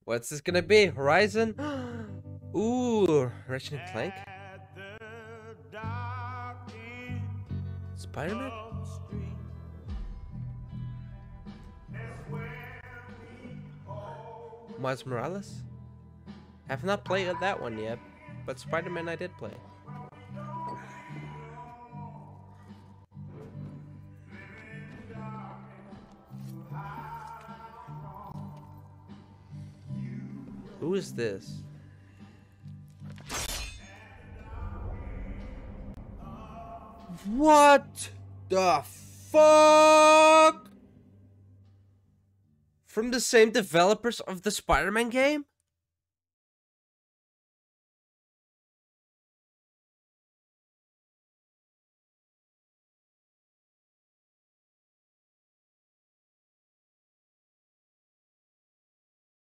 What's this gonna be? Horizon? Ooh, Ratchet and Clank? Spider-Man? Miles Morales? Have not played that one yet, but Spider-Man I did play. Who is this? What the fuck? From the same developers of the Spider-Man game?